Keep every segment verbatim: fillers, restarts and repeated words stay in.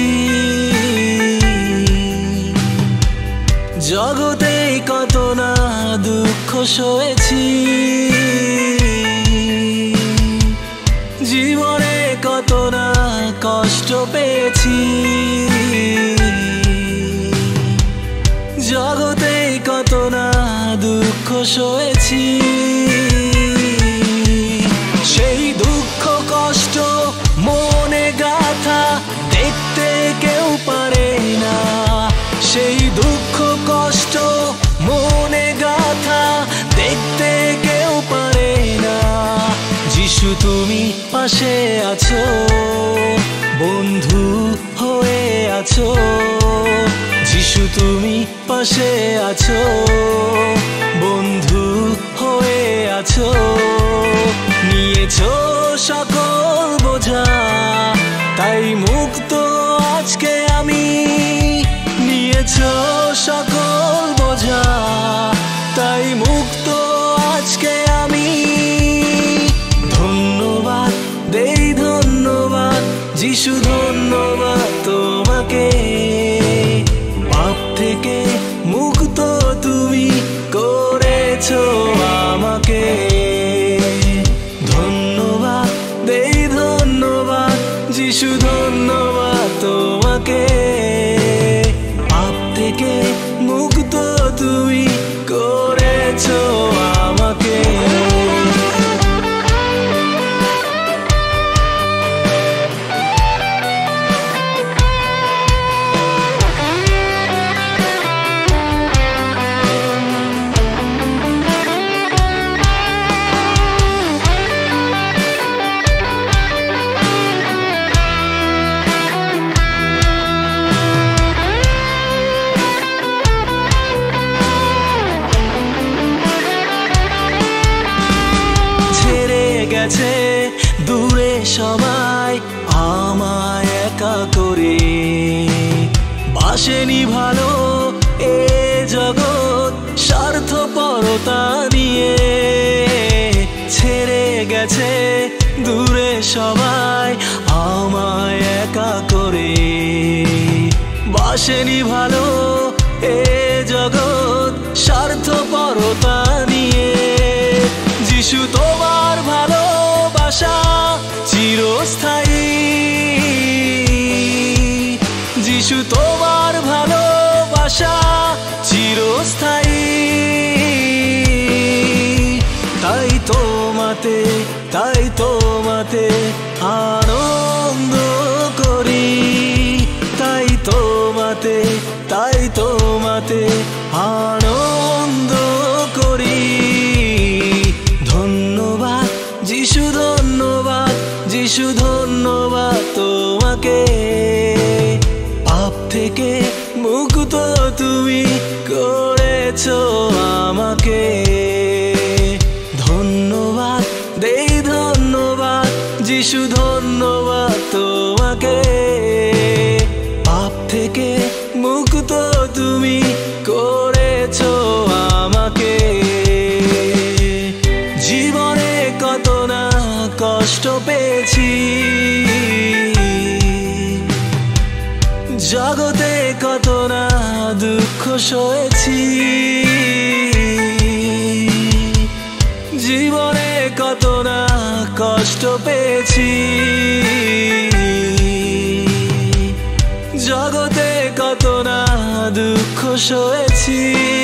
জগতে কত না দুঃখ সয়েছি, জীবনে কত না কষ্ট পেয়েছি। জগতে কত না দুঃখ সয়েছি, সেই দুঃখ কষ্ট মনে গাথা দেখতে কেউ পারে না। সেই দুঃখ কষ্ট মনে গাথা দেখতে কেউ পারে না। যিশু তুমি পাশে আছো, বন্ধু হয়ে আছো। যিশু তুমি পাশে আছো, বন্ধু হয়ে আছো। নিয়েছো সকল বোঝা, তাই মুক্ত আজকে আমি। নিয়েছো সকল বোঝা, তাই মুক্ত আজকে আমি। ধন্যবাদ দেই ধন্যবাদ যিশু, ধন্যবাদ তোমাকে। পাপ থেকে মুক্ত তুমি করেছো আমাকে। ধন্যবাদ দেই ধন্যবাদ যিশু, ধন্যবাদ তোমাকে। পাপ থেকে মুক্ত তুমি করেছো আমাকে। গেছে দূরে সবাই আমায় একা করে, বাসেনি ভালো এ জগৎ স্বার্থপরতা নিয়ে। ছেড়ে গেছে দূরে সবাই আমায় একা করে, বাসেনি ভালো এ জগৎ স্বার্থপরতা নিয়ে। যিশু তোমার ভালোবাসা চিরস্থায়ী, যিশু তোমার ভালোবাসা চিরস্থায়ী। তাই তোমাতে তাই তোমাতে আনন্দ করি। তাই তোমাতে তাই তোমাতে আনন্দ করি। ধন্যবাদ যিশু, ধন্যবাদ যিশু, ধন্যবাদ তোমাকে। পাপ থেকে মুক্ত তুমি করেছো আমাকে। ধন্যবাদ দেই ধন্যবাদ যিশু, ধন্যবাদ তোমাকে। পাপ থেকে মুক্ত তুমি করেছো আমাকে। জীবনে কত না কষ্ট পেয়েছি, জগতে কত না দুঃখ সয়েছি। জীবনে কত না কষ্ট পেয়েছি, জগতে কত না দুঃখ সয়েছি।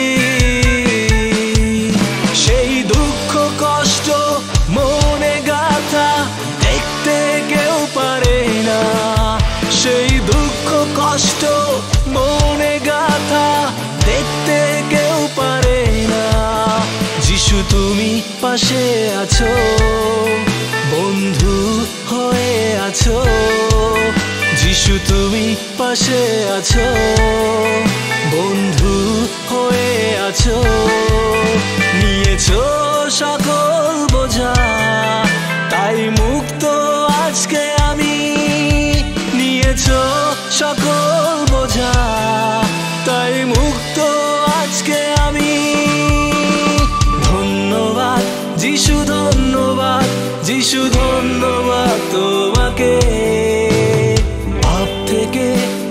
সেই দুঃখ কষ্ট মনে গাথা দেখতে কেউ পারে না। সেই দুঃখ কষ্ট মনে গাথা দেখতে কেউ পারে না। যিশু তুমি পাশে আছো, বন্ধু হয়ে আছো। যিশু তুমি পাশে আছো, বন্ধু হয়ে আছো। নিয়েছো সকল বোঝা, তাই মুক্ত আজকে আমি। নিয়েছো সকল বোঝা, তাই মুক্ত আজকে আমি। ধন্যবাদ যিশু, ধন্যবাদ যিশু, ধন্যবাদ তোমাকে। পাপ থেকে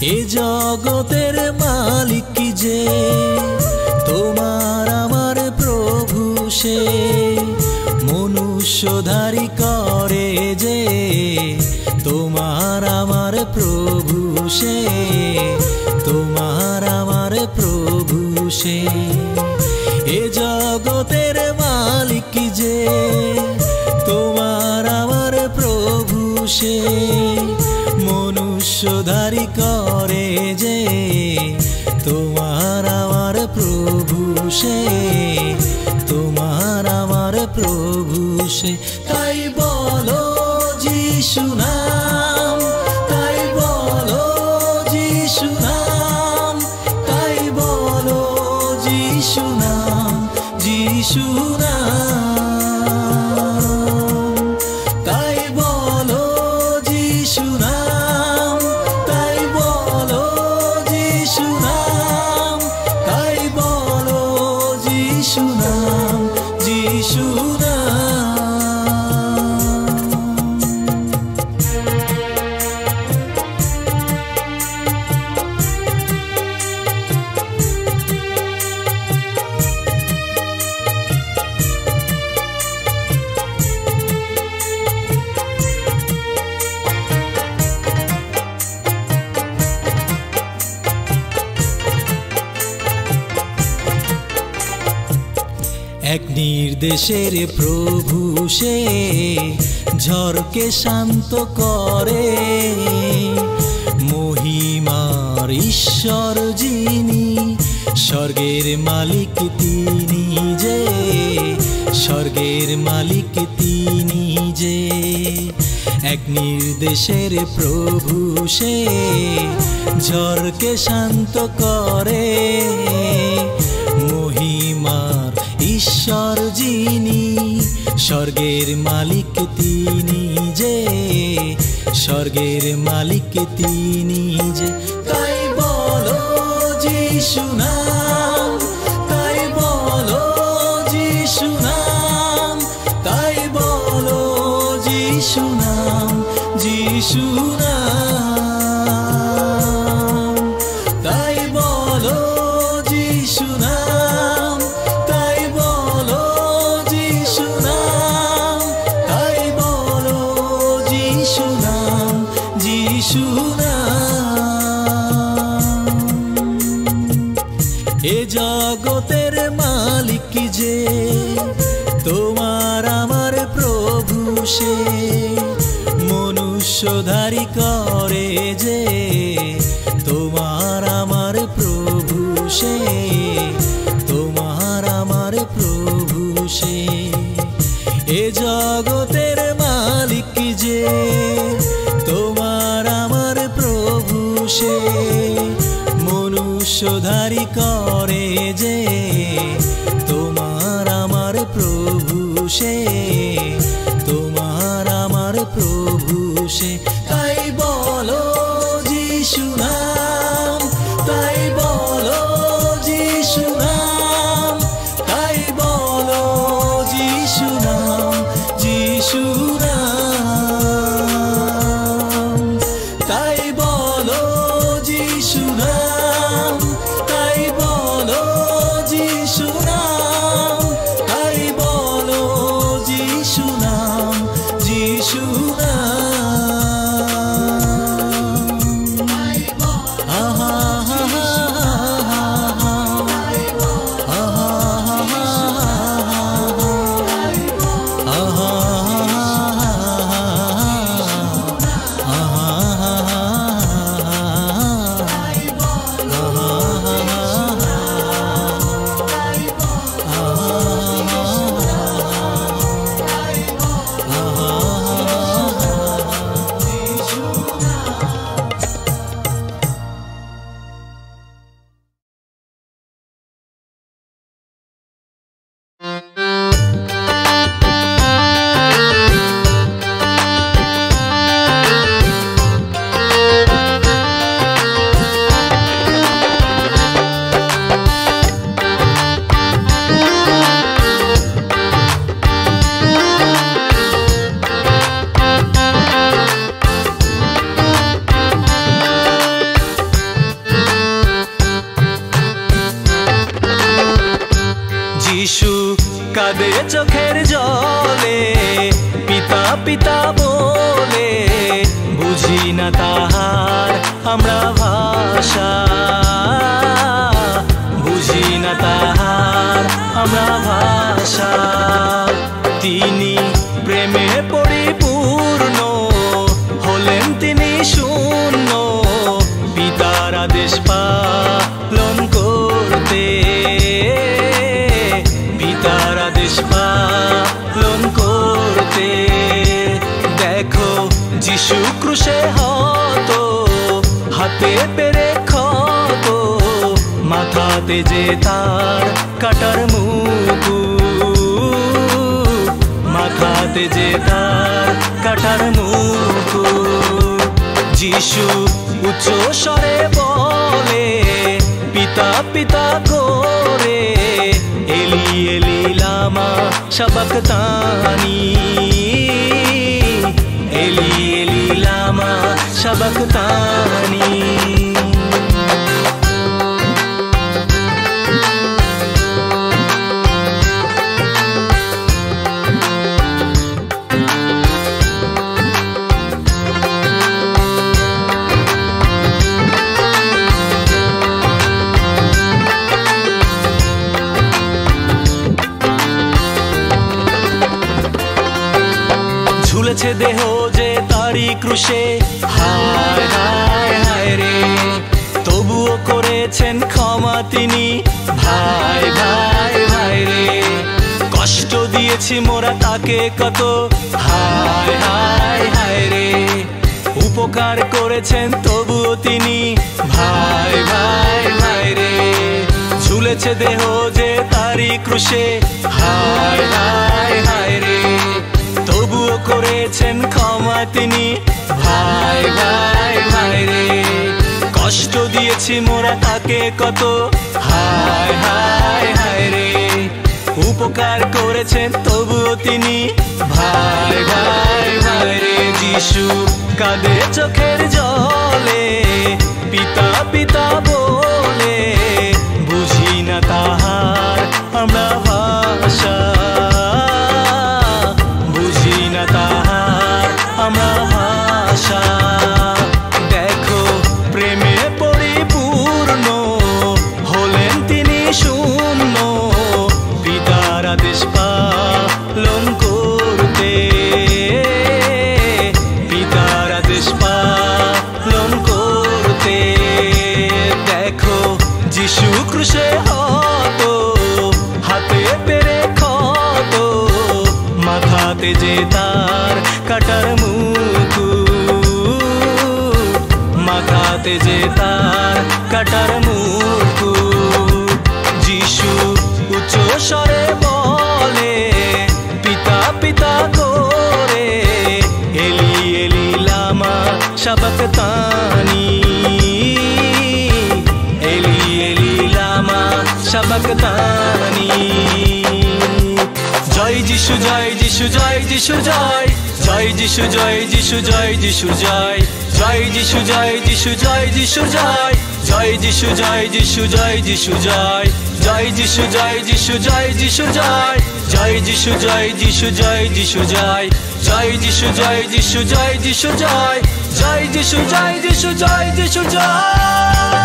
এ জগতের মালিক যে তোমার আমার প্রভু সে মনুষ্যধারী করে যে তোমার আমার প্রভু সে তোমার আমার প্রভু সে এ জগতের মালিক যে তোমার আমার প্রভু সে মনুষ্যধারী করে যে তোমার আমার প্রভু সে তোমার আমার প্রভু সে তাই বলো যিশু নাম তাই বলো যিশু নাম তাই বলো যিশু নাম যিশু নাম তাই বলো যিশু নাম তাই বলো যিশু নাম তাই বলো যিশু নাম যিশু নাম এক নির্দেশের প্রভু সে ঝড়কে শান্ত করে মহিমার ঈশ্বর যিনি স্বর্গের মালিক তিনি যে স্বর্গের মালিক তিনি যে এক নির্দেশের প্রভু সে ঝড়কে শান্ত করে মহিমার ঈশ্বর যিনি স্বর্গের মালিক তিনি যে স্বর্গের মালিক তিনি যে তাই বলো যিশু নাম তাই বলো যিশু নাম তাই বলো যিশু নাম যিশু নাম তাই বলো যিশু নাম তাই বলো যিশু নাম তাই বলো যিশু নাম যিশু নাম এ জগতের মালিক যে তোমার আমার প্রভু সে মনুষ্যধারী করে যে তোমার আমার প্রভু সে তোমার আমার প্রভু সে এ জগতের মালিক যে তোমার আমার প্রভু সে মনুষ্যধারী করে যে তোমার আমার প্রভু সে তোমার আমার প্রভু সে তাই বলো যিশু নাম তাই বলো যিশু নাম তাই বলো যিশু নাম যিশু নাম তাই বলো যিশু নাম তাই বলো যিশু নাম তাই বলো যিশু নাম যিশু চোখের জলে পিতা পিতা বলে বুঝি না তাহার আমরা ভাষা, বুঝি না তাহার আমরা ভাষা। তিনি প্রেমে পরিপূর্ণ হলেন তিনি শূন্য পিতার আদেশ পালন করতে, পিতার আদেশ পালন করতে। দেখো যিশু ক্রুশে হত হাতে পেরে ক্ষত, মাথাতে যে তার কাটার মুকুট, মাথাতে যে তার কাটার মুকুট। যিশু উচ্চ স্বরে বলে পিতা পিতা করে এলি এলি লামা শাবাক্তানি, এলি এলি লামা শাবাক্তানি। ঝুলেছে দেহ যে তারি ক্রুশে, হায় হায় হায় রে, তবুও করেছেন ক্ষমা তিনি, ভাই ভাই ভাই রে। কষ্ট দিয়েছি মোরা তাকে কত, হায় হায় হায় রে, উপকার করেছেন তবুও তিনি, ভাই ভাই ভাই রে। ঝুলেছে দেহ যে তারি ক্রুশে, হায় হায় হায় রে, তবুও করেছেন ক্ষমা তিনি, ভাই ভাই ভাই রে। কষ্ট দিয়েছি মোরা তাকে কত, হায় হায় হায় রে, উপকার করেছেন তবুও তিনি, ভাই ভাই ভাই রে। যিশু কাঁদে চোখের জলে পিতা পিতা বলে বুঝি না তাহার আমরা ভাষা, বুঝি না তাহার আমরা ভাষা। দেখো প্রেমে পরিপূর্ণ হলেন তিনি শূন্য পিতার আদেশ পালন করতে, পিতার আদেশ পালন করতে। দেখো যিশু ক্রুশে হত হাতে পেরে ক্ষত, মাথাতে যে তার কাটার মুকুট, মাথাতে যে তার কাটার মুকুট। যিশু উচ্চ স্বরে বলে পিতা পিতা করে এলি এলি লামা শাবাক্তানি, এলি এলি লামা শাবাক্তানি। জয় যিশু জয় যিশু জয় যিশু জয়, জয় যিশু জয় যিশু জয় যিশু জয়, জয় যিশু জয় যিশু জয় যিশু জয়, জয় যিশু জয় যিশু জয় যিশু জয়, জয় যিশু জয় যিশু জয় যিশু জয়, জয় যিশু জয় যিশু জয় যিশু জয়, জয় যিশু জয় যিশু জয় যিশু জয়, জয় যিশু জয় যিশু জয় যিশু জয়।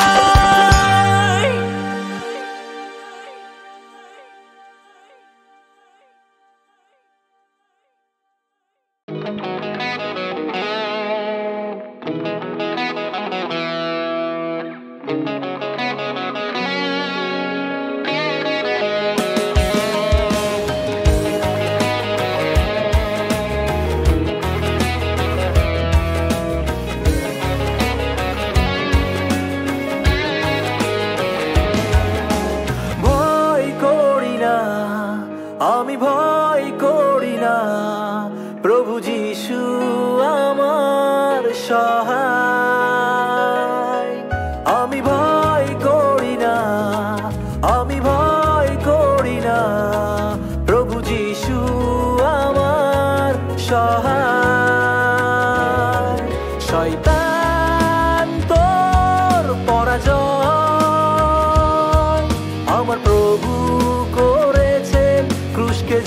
আমি ভয় করি না, প্রভু যিশু আমার সহায়। আমি ভয় করি না, আমি ভয় করি না, প্রভু যিশু আমার সহায়। শয়তান তোর পরাজয়, আমার প্রভু করেছেন ক্রুশকে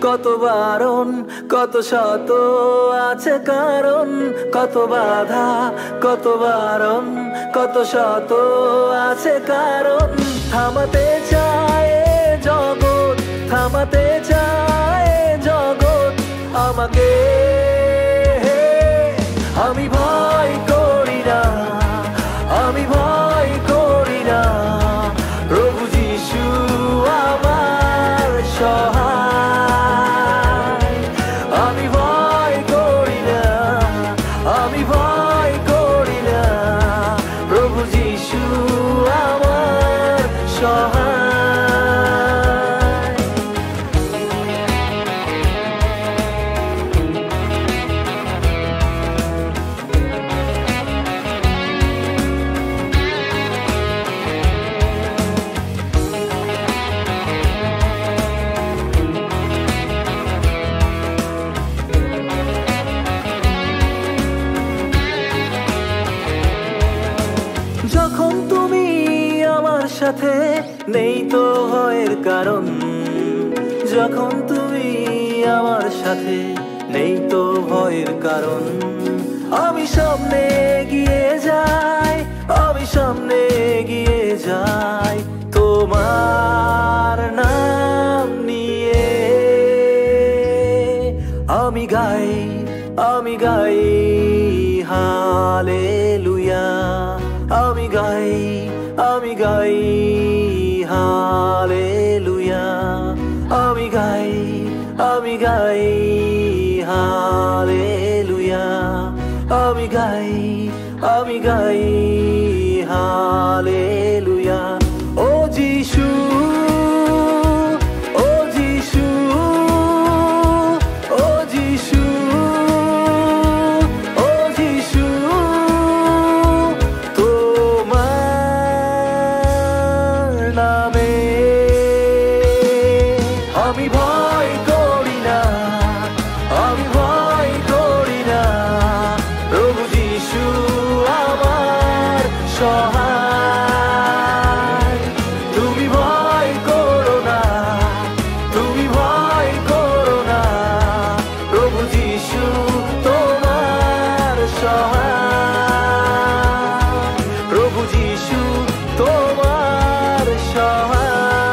কত বারণ কত শত আছে কারণ, কত বাধা কত বারণ কত শত আছে কারণ। থামাতে চায় জগৎ, থামাতে চায় জগৎ আমাকে। আমি ভয় করি না, আমি ভয় করি না, প্রভু যিশু আমার সহায়। আমি ভয় করি না, আমি ভয় করি না, প্রভু যিশু আমার সহায়। যখন তুমি আমার সাথে নেই তো ভয়ের কারণ, যখন তুমি আমার সাথে নেই তো ভয়ের কারণ। আমি সামনে এগিয়ে যাই, আমি সামনে এগিয়ে যাই তোমার নাম নিয়ে। আমি গাই, আমি গাই হালেলুয়া, আমি গাই, আমি গাই হালেলুয়া, আমি গাই, আমি গাই হালেলুয়া, আমি গাই, আমি গাই হালেলুয়া। ও যিশু, ও যিশু, ও যিশু, ও যিশু, তোমার নামে আমি ভয় করি না, আমি ভয় করি না, প্রভু যিশু আমার সহায়। তুমি ভয় করো না, তুমি ভয় করো না, প্রভু যিশু তোমার সহায়, প্রভু যিশু তোমার সহায়।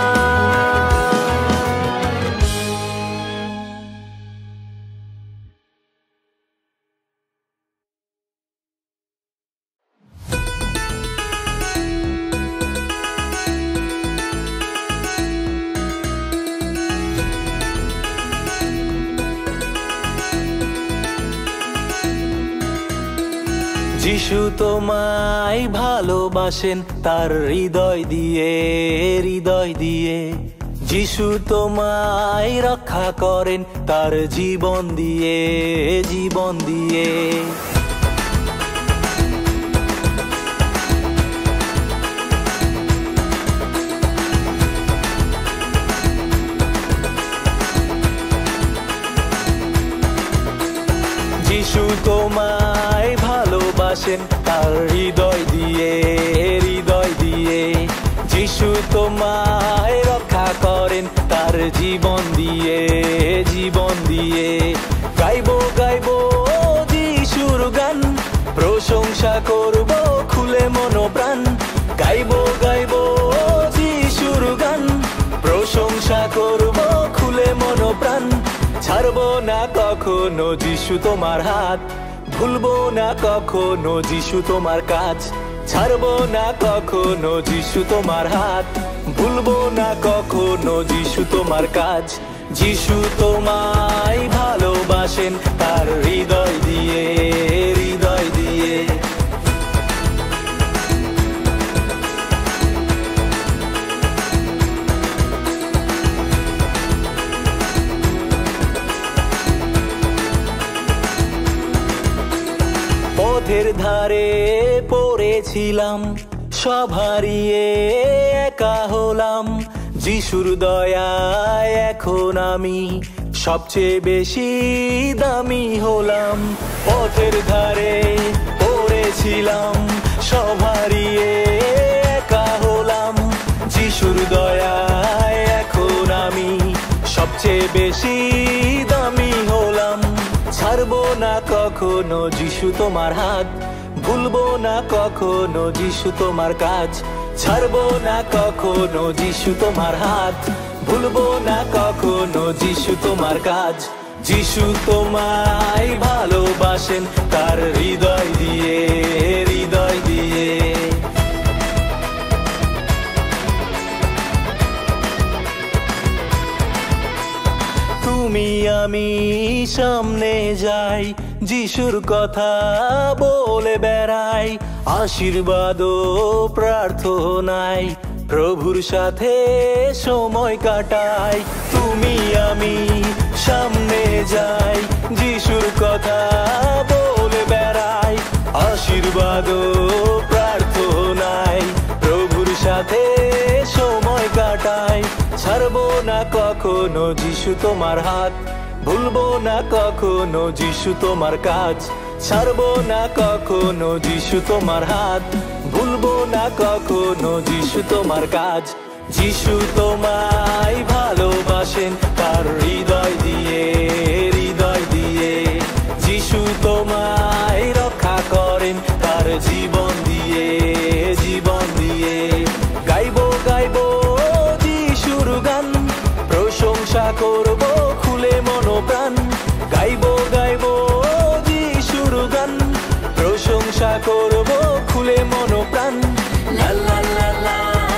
যিশু তোমায় ভালোবাসেন তার হৃদয় দিয়ে, হৃদয় দিয়ে। যিশু তোমায় রক্ষা করেন তার জীবন দিয়ে, জীবন দিয়ে। যিশু তোমায় ভালোবাসেন তার হৃদয় দিয়ে, হৃদয় দিয়ে। যিশু তোমায় রক্ষা করেন তার জীবন দিয়ে, জীবন দিয়ে। গাইবো গাইবো যিশুর গান, প্রশংসা করব খুলে মনোপ্রাণ। গাইবো গাইবো যিশুর গান, প্রশংসা করব খুলে মনোপ্রাণ। ছাড়বো না কখনো যিশু তোমার হাত, ভুলবো না কখনো যিশু তোমার কাজ। ছাড়বো না কখনো যিশু তোমার হাত, ভুলবো না কখনো যিশু তোমার কাজ। যিশু তোমায় ভালোবাসেন তার হৃদয় দিয়ে, হৃদয় দিয়ে। পথের ধারে পড়েছিলাম, সব হারিয়ে একা হলাম। যিশুর দয়ায় এখন আমি সবচেয়ে বেশি দামি হলাম। পথের ধারে পড়েছিলাম, সব হারিয়ে একা হলাম। যিশুর দয়ায় এখন আমি সবচেয়ে বেশি দামি হলাম। ছাড়বো না কখনো যিশু তোমার হাত, ভুলবো না কখনো যিশু তোমার কাজ। ছাড়বো না কখনো যিশু তোমার হাত, ভুলবো না কখনো যিশু তোমার কাজ। যিশু তোমায় ভালোবাসেন তার হৃদয় দিয়ে, হৃদয় দিয়ে। তুমি আমি সামনে যাই, যিশুর কথা বলে বেড়াই, আশীর্বাদ ও প্রার্থনায় প্রভুর সাথে সময় কাটাই। তুমি আমি সামনে যাই, যিশুর কথা বলে বেড়াই, আশীর্বাদ ও প্রার্থনায় প্রভুর সাথে সময় কাটাই। ছাড়বো না কখনো যিশু তোমার হাত, ভুলবো না কখনো যিশু তোমার কাজ। ছাড়বো না কখনো যিশু তোমার হাত, ভুলবো না কখনো যিশু তোমার কাজ। যিশু তোমায় ভালোবাসেন তার হৃদয় দিয়ে, হৃদয় দিয়ে। যিশু তোমায় রক্ষা করেন তার জীবন দিয়ে, জীবন দিয়ে। গাইবো গাইবো যিশুর গান, প্রশংসা করবো খুলে মনোপ্রাণ। গাইবো গাইবো যিশুর গান, প্রশংসা করবো খুলে মনোপ্রাণ। লা লা লা লা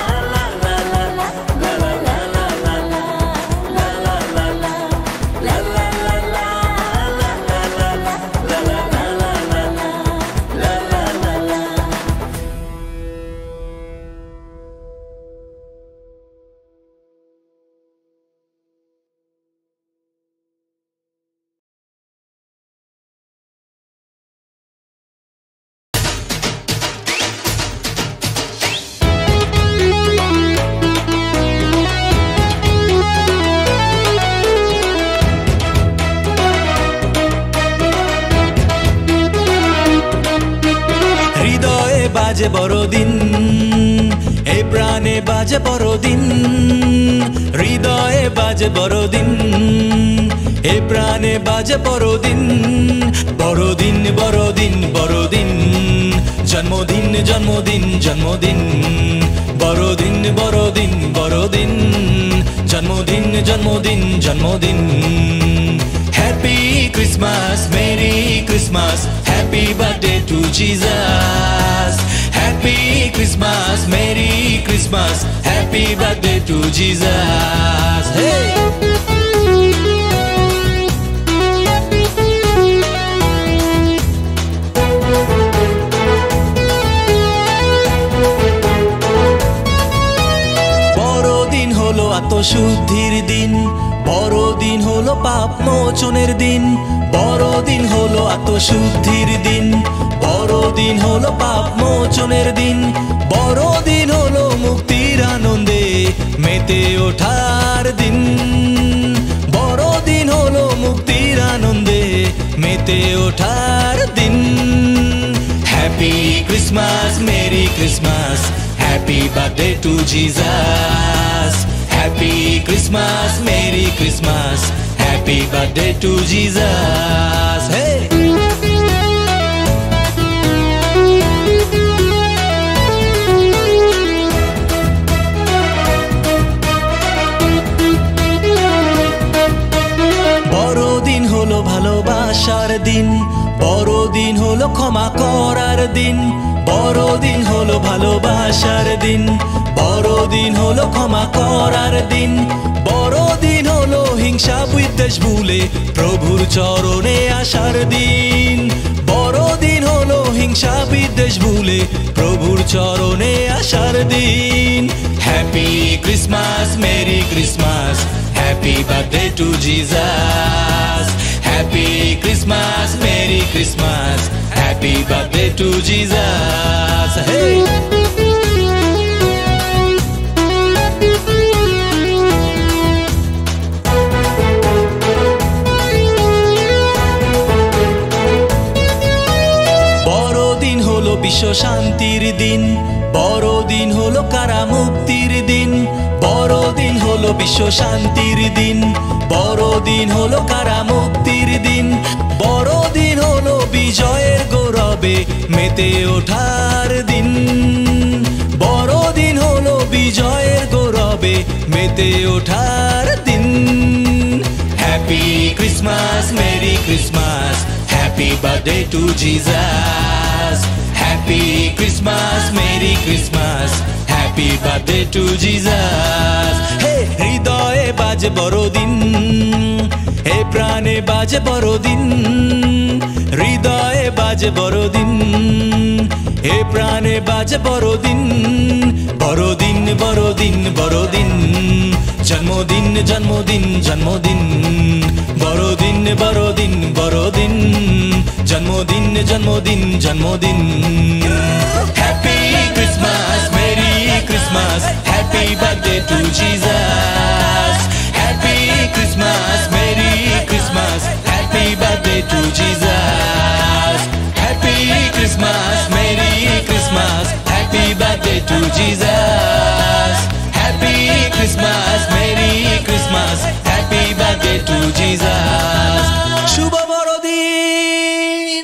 বাজে বড়দিন, এই প্রাণে বাজে বড়দিন। হৃদয়ে বাজে বড়দিন, এই প্রাণে বাজে বড়দিন। বড়দিন বড়দিন বড়দিন, জন্মদিন জন্মদিন জন্মদিন। বড়দিন বড়দিন বড়দিন, জন্মদিন জন্মদিন জন্মদিন। Happy Christmas, merry Christmas, happy birthday to Jesus. Happy Christmas, Merry Christmas, Happy birthday to Jesus. Hey! বড়দিন হলো আত্মশুদ্ধির দিন, বড়দিন হলো পাপ মোচনের দিন। বড়দিন হলো আত্মশুদ্ধির দিন, বড়দিন হলো পাপ মোচনের দিন। বড়দিন হলো মুক্তির আনন্দে মেতে ওঠার দিন। বড়দিন হলো মুক্তির আনন্দে মেতে ওঠার দিন। Happy Christmas, merry Christmas, happy birthday to Jesus. Happy Christmas, merry Christmas, happy birthday to Jesus. হে! বড়দিন হলো ভালোবাসার দিন, বড়দিন হলো ক্ষমা করার দিন। বড়দিন হলো ভালোবাসার দিন, বড়দিন হলো ক্ষমা করার দিন। বড়দিন হলো হিংসা বিদ্বেষ ভুলে প্রভুর চরণে আসার দিন। বড়দিন হলো হিংসা বিদ্বেষ ভুলে প্রভুর চরণে আসার দিন। Happy Christmas, merry Christmas, happy birthday to Jesus. Happy Christmas, merry Christmas, happy birthday to Jesus. হে! বিশ্ব শান্তির দিন, বড়দিন হলো কারা মুক্তির দিন। বড়দিন হলো বিশ্ব শান্তির দিন, বড়দিন হলো কারা মুক্তির দিন। বড়দিন হলো বিজয়ের গৌরবে মেতে ওঠার দিন। বড়দিন হলো বিজয়ের গৌরবে মেতে ওঠার দিন। Happy Christmas, merry Christmas, happy birthday to Jesus. Happy Christmas, merry Christmas, happy birthday to Jesus. হে হৃদয়ে বাজে বড়দিন, হে প্রাণে বাজে বড়দিন। হৃদয়ে বাজে বড়দিন, হে প্রাণে বাজে বড়দিন। বড়দিন বড়দিন বড়দিন, জন্মদিন জন্মদিন জন্মদিন। বড়দিন বড়দিন বড়দিন, জন্মদিন জন্মদিন জন্মদিন। Happy Christmas, merry Christmas, happy birthday to Jesus. Happy Christmas, merry Christmas, happy birthday to Jesus. Happy Christmas, merry Christmas, happy birthday to Jesus. Happy Christmas, merry Christmas, happy birthday to Jesus. শুভ বড়দিন।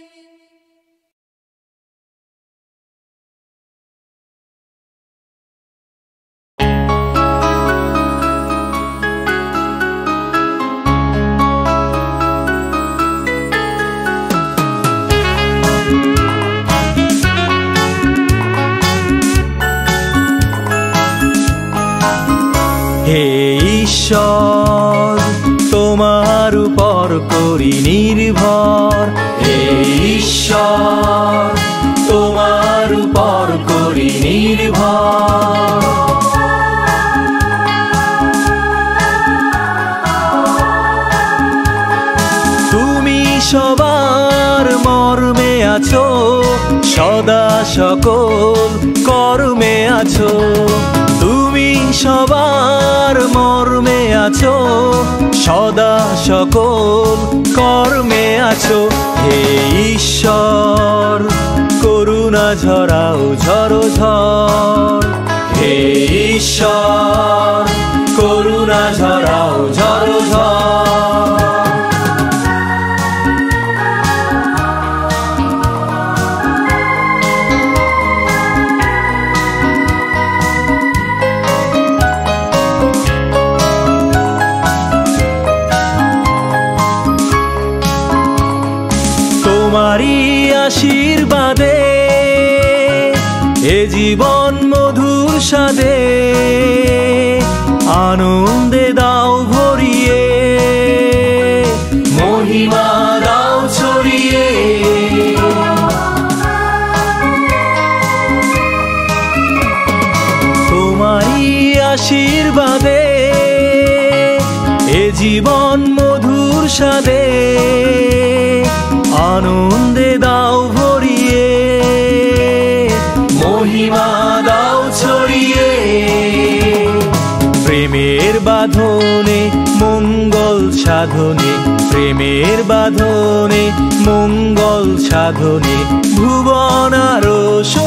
হে ঈশ্বর, তোমার উপর করি নির্ভর। হে ঈশ্বর, তোমার উপর করি নির্ভর। তুমি সবার মর্মে আছো, সদা সকল কর্মে আছো। তুমি সবার মর্মে আছো, সদা সকল কর্মে আছো। হে ঈশ্বর, করুণা ঝরাও ঝড়ো ঝড়। হে ঈশ্বর, করুণা ঝরাও ঝড়ো ঝড়। তোমারি আশীর্বাদে এ জীবন মধুর স্বাদে, আনন্দে দাও ভরিয়ে, মহিমা দাও ছড়িয়ে। তোমারি আশীর্বাদে এ জীবন মধুর স্বাদে, আনন্দে দাও ভরিয়ে, মহিমা দাও ছড়িয়ে। প্রেমের বাঁধনে মঙ্গল সাধনে, প্রেমের বাঁধনে মঙ্গল সাধনে, ভুবন আরো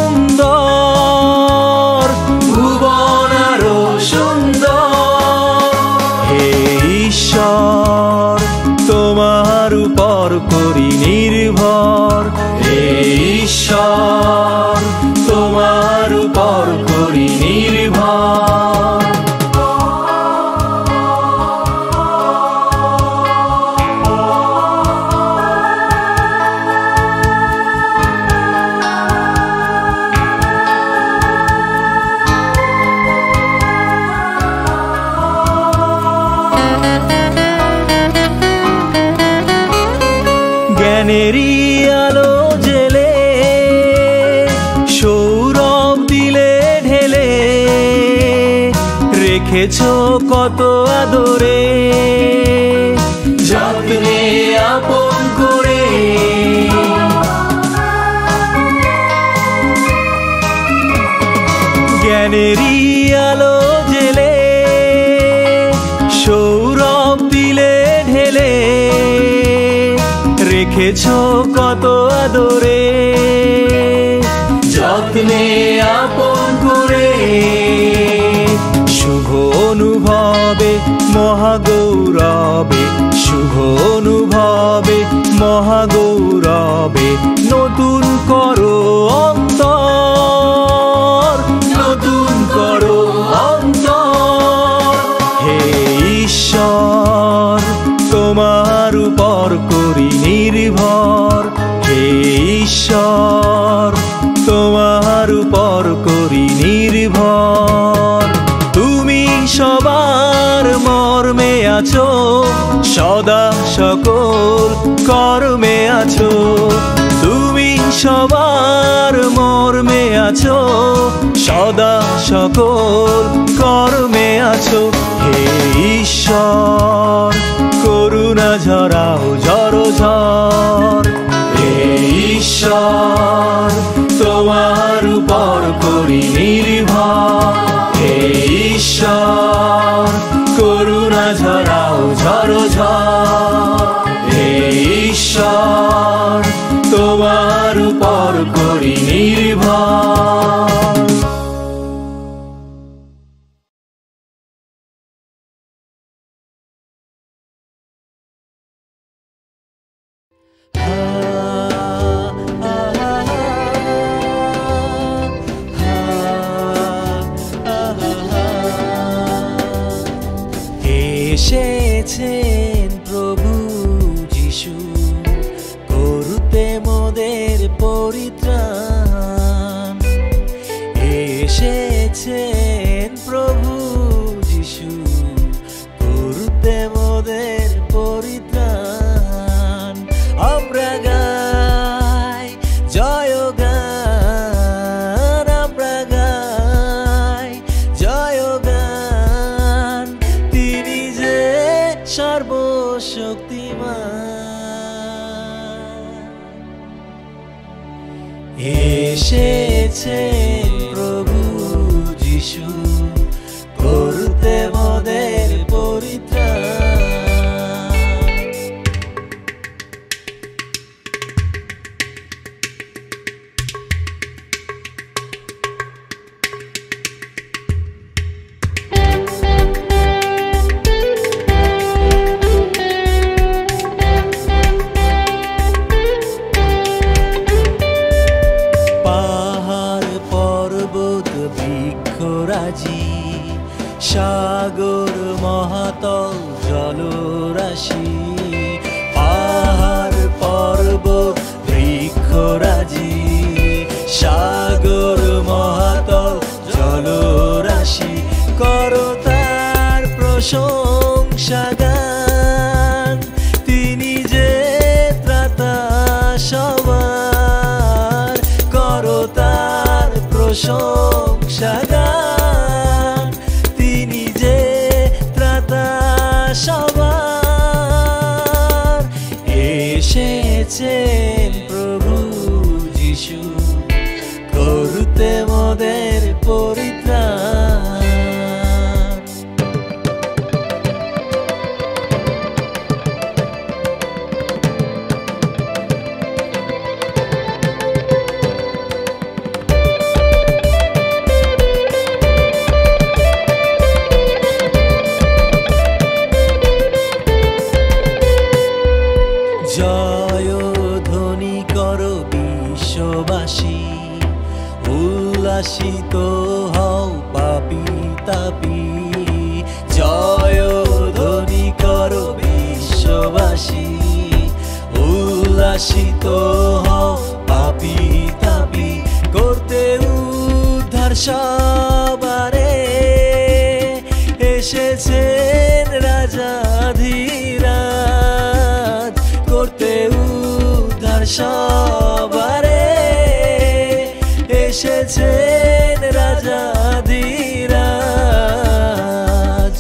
সুন্দর, ভুবন আরো সুন্দর। হে ঈশ্বর, তোমার উপর করি নির্ভর। হে ঈশ্বর, তোমার উপর করি নির্ভর। জ্ঞানেরই আলো জেলে, সৌরভ দিলে ঢেলে, রেখেছো কত আদরে, যত্নে আপন করে। জ্ঞানেরই আলো জেলে, সৌরভ দিলে ঢেলে, রেখেছো কত আদরে, যত্নে আপন করে শুভ অনুভবে মহাগৌরবে শুভ অনুভবে মহাগৌরবে নতুন করো অন্তর নতুন করো অন্তর হে ঈশ্বর তোমার উপর করি নির্ভর হে ঈশ্বর তোমার উপর করি নির্ভর তুমি সবার মর্মে আছো সদা সকল কর্মে আছো তুমি সবার মর্মে আছো সদা সকল কর্মে আছো হে ঈশ্বর করুণা ঝরাও ঝড়ো ঝড় হে ঈশ্বর তোমার উপর করি নির্ভর হে ঈশ্বর করুণা ঝরাও ঝড়ো ঝড় হে ঈশ্বর তোমার উপর করি নির্ভর এসেছেন প্রভু যিশু করতে মোদের পরিত্রাণ এসেছেন প্রভু যিশু করতে মোদের পরিত্রাণ আমরা গাই জয় গান আমরা গাই জয় গান তিনি যে সর্বশক্তিমান এসেছেন প্রভু যিশু করতে মোদের পরিত্রাণ সাগর মহাতল জলরাশি পাহাড় পর্বত বৃক্ষরাজি সাগর মহাতল জলরাশি করো তার প্রশংসা গান তিনি যে ত্রাতা সবার করো তার প্রশংসা গান সবার এসেছেন প্রভু যিশু করতে মোদের পরিত্রাণ জয় ধ্বনি করো বিশ্ববাসী উল্লাসিত হও পাপী তাপী জয় ধ্বনি করো বিশ্ববাসী উল্লাসিত হও পাপী তাপী করতে উদ্ধার সবারে এসেছেন রাজাধিরাজ করতে উদ্ধার সবারে এসেছেন রাজাধিরাজ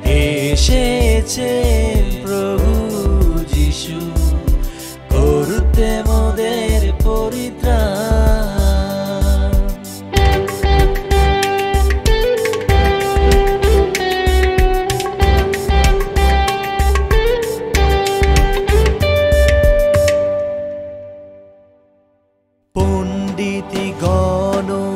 এসেছেন প্রভু যিশু করতে মোদের পরিত্রাণ পণ্ডিতগণ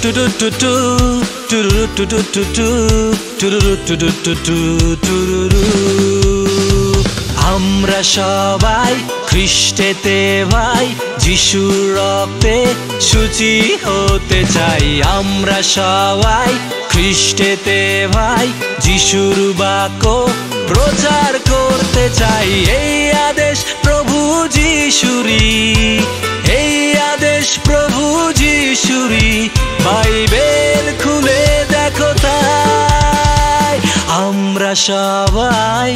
আমরা সবাই খ্রিস্টেতে ভাই, যিশুর রক্তে শুচি হতে চাই। আমরা সবাই খ্রিস্টেতে ভাই, যিশুর বাক্য প্রচার করতে চাই। এই আদেশ প্রভু যিশুরি, এই আদেশ প্রভু যিশুরি, বাইবেল খুলে দেখো তাই আমরা সবাই।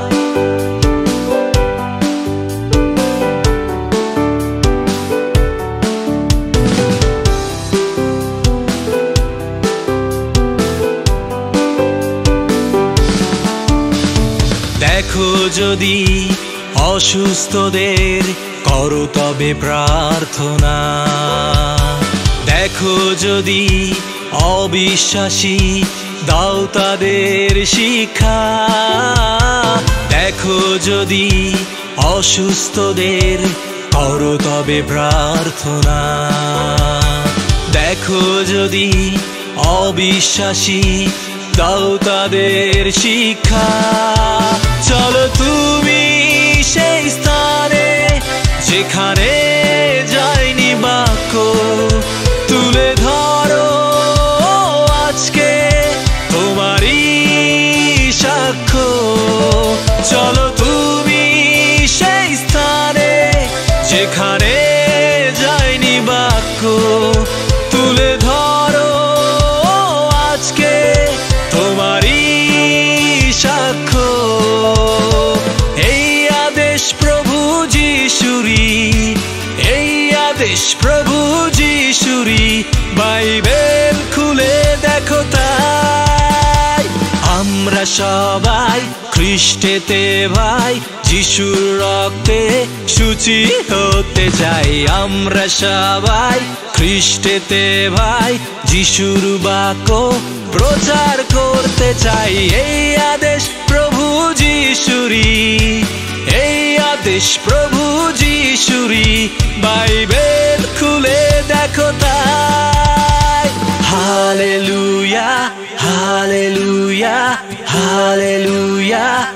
দেখো যদি অসুস্থদের, করো তবে প্রার্থনা। দেখো যদি অবিশ্বাসী, দাও তাদের শিক্ষা। দেখো যদি অসুস্থদের, করো তবে প্রার্থনা। দেখো যদি অবিশ্বাসী, দাও তাদের শিক্ষা। চলো তুমি সেই স্থানে যেখানে যায়নি বাক্য, তুলে ধরো আজকে তোমারই সাক্ষ্য। চলো তুমি সেই স্থানে যেখানে যায়নি বাক্য, তুলে ধরো আজকে তোমারই সাক্ষ্য। এই আদেশ প্রভু যিশুরি, এই আদেশ প্রভু যিশুরি, বাইবেল খুলে দেখো তাই আমরা সবাই খ্রিস্টেতে ভাই, যিশুর রক্তে শুচি হতে চাই। আমরা সবাই খ্রিস্টেতে ভাই, যিশুর বাক্য প্রচার করতে চাই। এই আদেশ প্রভু যিশুরি, এই আদেশ প্রভু যিশুরি, বাইবেল খুলে দেখো তাই হালেলুয়া, হালেলুয়া, হালেলুয়া।